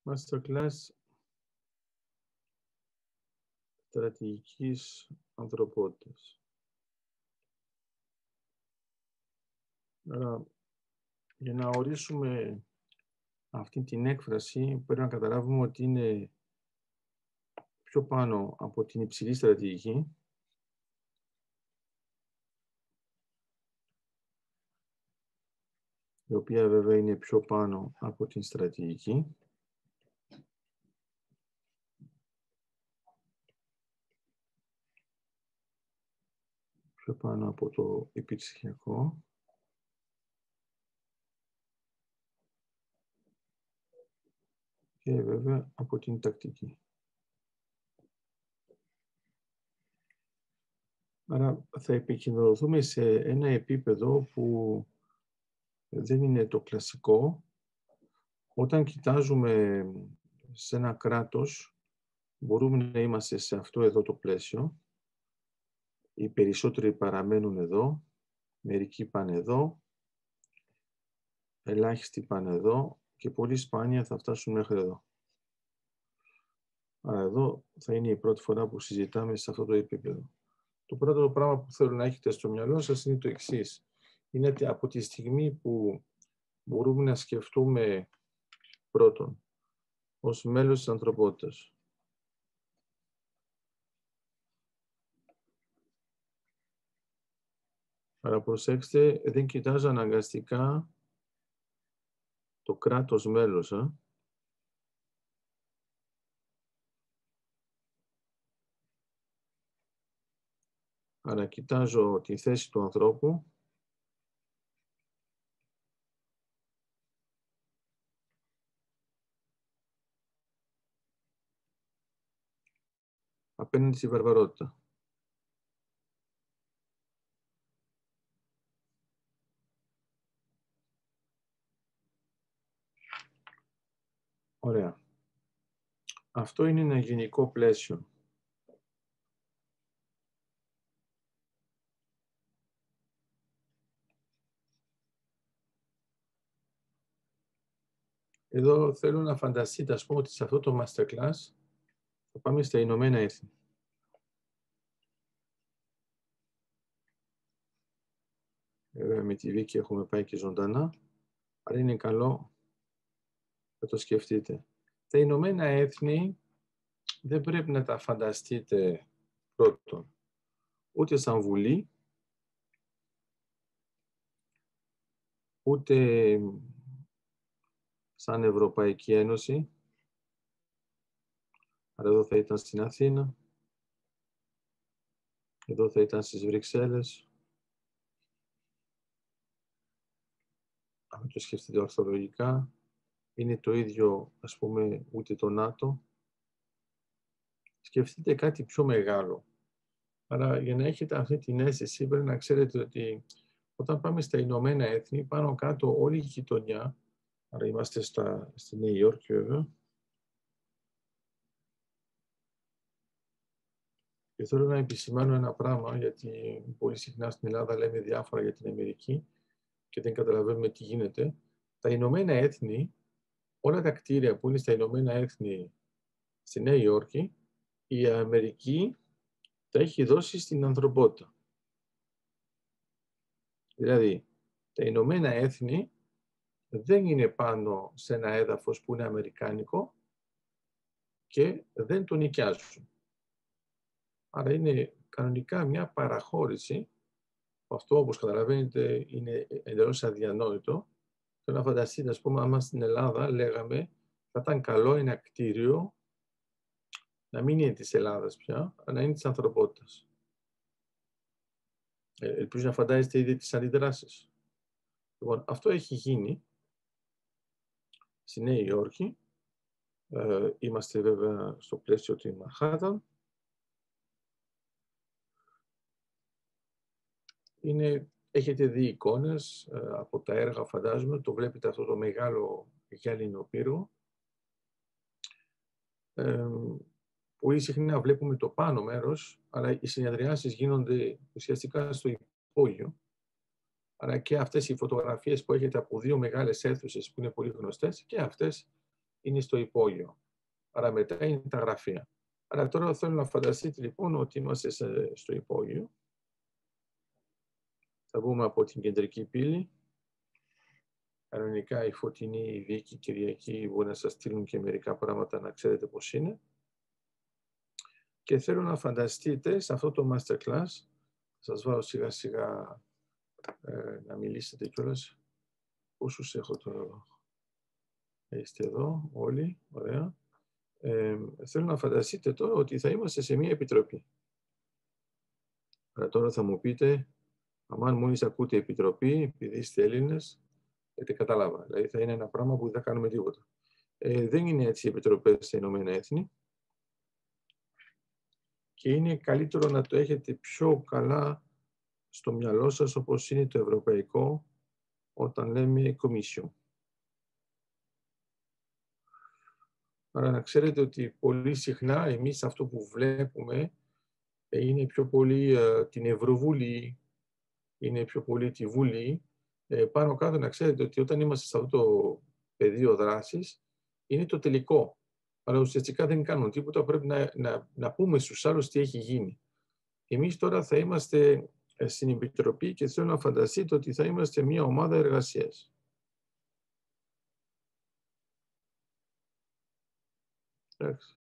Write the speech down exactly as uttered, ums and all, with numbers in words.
Masterclass στρατηγικής ανθρωπότητας. Άρα, για να ορίσουμε αυτή την έκφραση, πρέπει να καταλάβουμε ότι είναι πιο πάνω από την υψηλή στρατηγική, η οποία βέβαια είναι πιο πάνω από την στρατηγική. Πιο πάνω από το επιψυχιακό. Και βέβαια από την τακτική. Άρα θα επικεντρωθούμε σε ένα επίπεδο που δεν είναι το κλασικό. Όταν κοιτάζουμε σε ένα κράτος, μπορούμε να είμαστε σε αυτό εδώ το πλαίσιο. Οι περισσότεροι παραμένουν εδώ, μερικοί πάνε εδώ, ελάχιστοι πάνε εδώ και πολύ σπάνια θα φτάσουν μέχρι εδώ. Άρα εδώ θα είναι η πρώτη φορά που συζητάμε σε αυτό το επίπεδο. Το πρώτο πράγμα που θέλω να έχετε στο μυαλό σας είναι το εξής. Είναι ότι από τη στιγμή που μπορούμε να σκεφτούμε πρώτον ως μέλος της ανθρωπότητας, άρα προσέξτε, δεν κοιτάζω αναγκαστικά το κράτος μέλος. Α. Άρα κοιτάζω τη θέση του ανθρώπου απέναντι στη βαρβαρότητα. Ωραία. Αυτό είναι ένα γενικό πλαίσιο. Εδώ θέλω να φανταστείτε, ας πούμε, ότι σε αυτό το masterclass θα πάμε στα Ηνωμένα Έθνη. Βέβαια, με τη Βίκη έχουμε πάει και ζωντανά, αλλά είναι καλό να το σκεφτείτε. Τα Ηνωμένα Έθνη δεν πρέπει να τα φανταστείτε πρώτον, ούτε σαν Βουλή, ούτε σαν Ευρωπαϊκή Ένωση. Άρα εδώ θα ήταν στην Αθήνα, εδώ θα ήταν στις Βρυξέλλες. Αν το σκεφτείτε ορθολογικά, είναι το ίδιο, ας πούμε, ούτε το ΝΑΤΟ. Σκεφτείτε κάτι πιο μεγάλο. Άρα για να έχετε αυτή την αίσθηση πρέπει να ξέρετε ότι όταν πάμε στα Ηνωμένα Έθνη, πάνω κάτω όλη η γειτονιά, άρα είμαστε στα, στη Νέα Υόρκη βέβαια, και θέλω να επισημάνω ένα πράγμα, γιατί πολύ συχνά στην Ελλάδα λέμε διάφορα για την Αμερική και δεν καταλαβαίνουμε τι γίνεται. Τα Ηνωμένα Έθνη, όλα τα κτίρια που είναι στα Ηνωμένα Έθνη στη Νέα Υόρκη, η Αμερική τα έχει δώσει στην ανθρωπότητα. Δηλαδή, τα Ηνωμένα Έθνη δεν είναι πάνω σε ένα έδαφος που είναι αμερικάνικο και δεν το νοικιάζουν. Άρα είναι κανονικά μια παραχώρηση. Αυτό, όπως καταλαβαίνετε, είναι εντελώς αδιανόητο. Θέλω να φανταστείτε, ας πούμε, άμα στην Ελλάδα λέγαμε θα ήταν καλό ένα κτίριο να μην είναι της Ελλάδας πια, αλλά να είναι της ανθρωπότητας. Ε, ελπίζω να φαντάζεστε ήδη τις αντιδράσεις. Λοιπόν, αυτό έχει γίνει στη Νέα Υόρκη. Ε, είμαστε βέβαια στο πλαίσιο του Μανχάταν. Είναι, έχετε δει εικόνες ε, από τα έργα, φαντάζομαι. Το βλέπετε αυτό το μεγάλο γυάλινο πύργο. Ε, πολύ συχνά βλέπουμε το πάνω μέρος, αλλά οι συνεδριάσεις γίνονται ουσιαστικά στο υπόγειο. Άρα και αυτές οι φωτογραφίες που έχετε από δύο μεγάλες αίθουσες που είναι πολύ γνωστές και αυτές είναι στο υπόγειο. Άρα μετά είναι τα γραφεία. Άρα τώρα θέλω να φανταστείτε λοιπόν ότι είμαστε στο υπόγειο. Θα βγούμε από την κεντρική πύλη. Κανονικά η Φωτεινή, η Βίκη, η Κυριακή μπορεί να σας στείλουν και μερικά πράγματα να ξέρετε πώς είναι. Και θέλω να φανταστείτε σε αυτό το masterclass, σας βάλω σιγά σιγά ε, να μιλήσετε κιόλας. Πόσους έχω τώρα? Είστε εδώ όλοι, ωραία. Ε, θέλω να φανταστείτε τώρα ότι θα είμαστε σε μια επιτροπή. Άρα τώρα θα μου πείτε, αμάν μόλις ακούτε επιτροπή, επειδή είστε Έλληνες, γιατί κατάλαβα. Δηλαδή θα είναι ένα πράγμα που δεν θα κάνουμε τίποτα. Ε, δεν είναι έτσι οι επιτροπές στα Ηνωμένα Έθνη. Και είναι καλύτερο να το έχετε πιο καλά στο μυαλό σας, όπως είναι το ευρωπαϊκό, όταν λέμε Commission. Άρα να ξέρετε ότι πολύ συχνά εμείς αυτό που βλέπουμε είναι πιο πολύ uh, την Ευρωβουλή, είναι πιο πολύ τη Βουλή. Ε, πάνω κάτω να ξέρετε ότι όταν είμαστε σε αυτό το πεδίο δράσης, είναι το τελικό. Αλλά ουσιαστικά δεν κάνουν τίποτα, πρέπει να, να, να πούμε στους άλλους τι έχει γίνει. Εμείς τώρα θα είμαστε στην Επιτροπή και θέλω να φανταστείτε ότι θα είμαστε μια ομάδα εργασίας. Εντάξει.